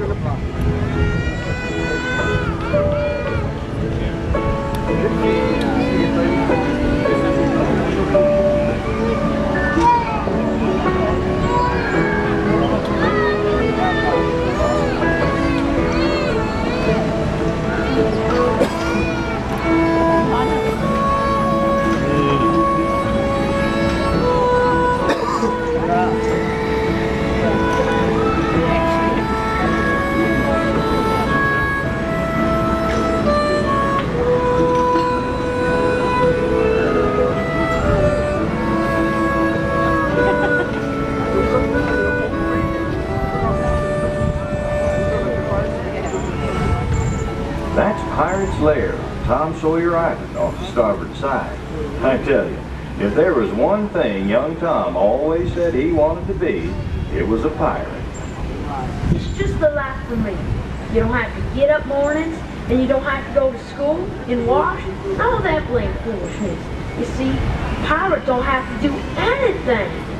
That's Pirate's Lair, Tom Sawyer Island off the starboard side. I tell you, if there was one thing young Tom always said he wanted to be, it was a pirate. It's just the life for me. You don't have to get up mornings, and you don't have to go to school and wash. All that blame foolishness. You see, pirates don't have to do anything.